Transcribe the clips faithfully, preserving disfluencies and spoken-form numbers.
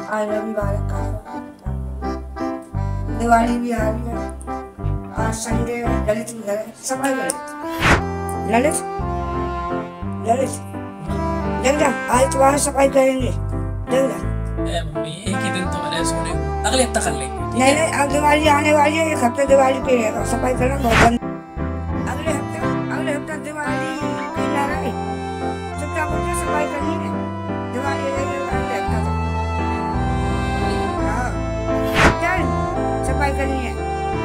आज रविवार का दिवाली भी आ रही है। आज संडे ललित भी घर सफाई करें। ललित ललित जग जा, आज तुम्हारी सफाई करेंगे। जग जा। एक ही दिन तो मैंने सोने को, अगले हफ्ते कर लेंगे। नहीं नहीं, अब दिवाली आने वाली है, एक हफ्ते दिवाली पे रहेगा, सफाई करना बहुत बंद। अगले हफ्ते अगले हफ्ते दिवाली की ना रही, चुपचाप उठ के सफाई करनी है। दिवाली रहेगी अगले हफ्ते तक। हाँ चल सफाई करनी है,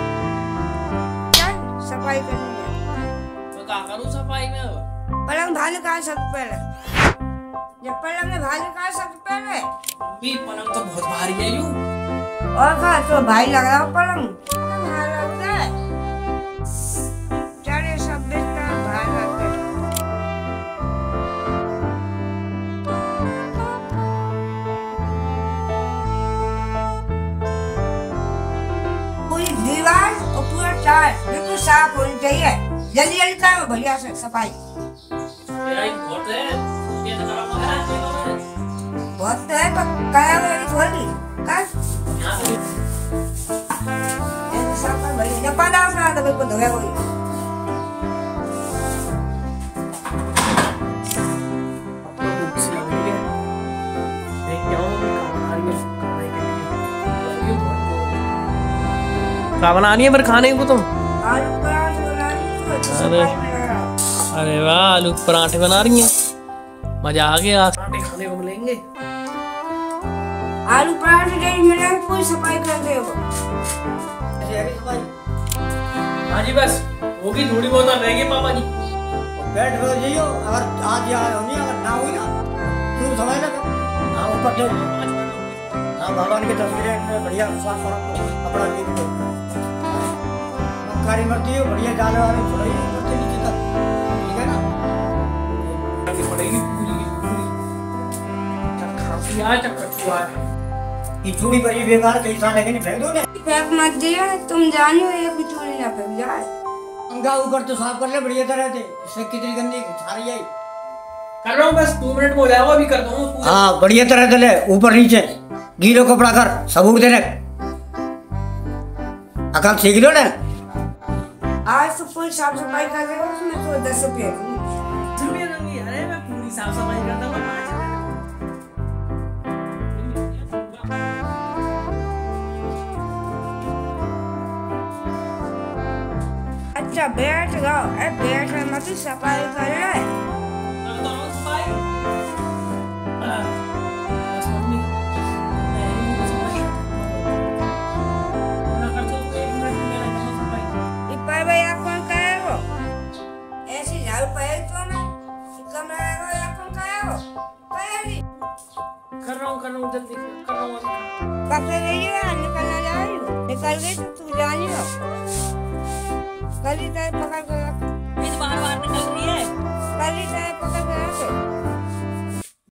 चल सफाई करनी है। तो क्या करूँ सफाई में? पलंग भाले का सबसे पहले, जब पलंग में भाले का सबसे पहले। भी पलंग तो बहुत भारी है यूं। और कहा तो भाई लग रहा पलंग भारी लगता है। चले सब बिस्तर भारी लगते हैं। पूरी दीवार और पूरा टाइल बिल्कुल साफ होनी चाहिए। जल्दी जल्दी करो बढ़िया से सफाई। मेरा एक बहुत है, ये तो खराब हो गया है। बहुत है तो क्या वाली थोड़ी कर यहाँ से ये साफ कर बढ़िया। जब पाला उठा तो बिल्कुल धोया कोई। क्या बनानी है फिर खाने को तुम? आलू पराठे बना रही हूँ तो अरे। सफाई में लगा रहा। अरे वाह, आलू के पराठे बना रही हैं, मजा आ गया। पराठे खाने को मिलेंगे। आलू पराठे डेली मिले पूरी सफाई कर दे वो। हाँ जी बस होगी, थोड़ी बहुत रहेगी पापा जी। बैठ कर जाइयो, अगर आज यहाँ होनी अगर ना हुई ना तू समझ लगा। हाँ ऊपर जो हाँ भगवान की तस्वीरें में बढ़िया साफ अपना गिर कारी मरती है बढ़िया जाने वाले थोड़ी मरते नीचे तक, ठीक है ना? पड़ेगी पूरी पूरी खांसी आ चक्कर हुआ है। ये चूड़ी पर ही बेकार कई साल लेकिन फेंक दो ना। फेंक मत दिया, तुम जानियो एक भी चूड़ी ना फेंक जाए। अंगा ऊपर तो साफ कर ले बढ़िया तरह से, इससे कितनी गंदी छारी आई। कर रहा हूँ बस, दो मिनट में हो जाएगा, अभी कर दूँ। हाँ बढ़िया तरह से ले, ऊपर नीचे गीलो कपड़ा कर सबूत देने अकाल सीख लो ना। आज तो पूरी साफ सफाई कर रहे हो, उसमें तो दस रुपये दूंगी। अरे मैं पूरी साफ सफाई करता हूँ। अच्छा बैठ जाओ, अरे बैठ रहे मत सफाई कर रहे। पर भैया कौन करेगा? ऐसी झाड़ू पहले तो मैं कमरा या कौन करेगा? पहले कर रहा हूँ कर रहा हूँ जल्दी कर रहा हूँ। पकड़ रही है, निकलना जा रही हो, निकल गई तो तू जानी हो। कल ही पकड़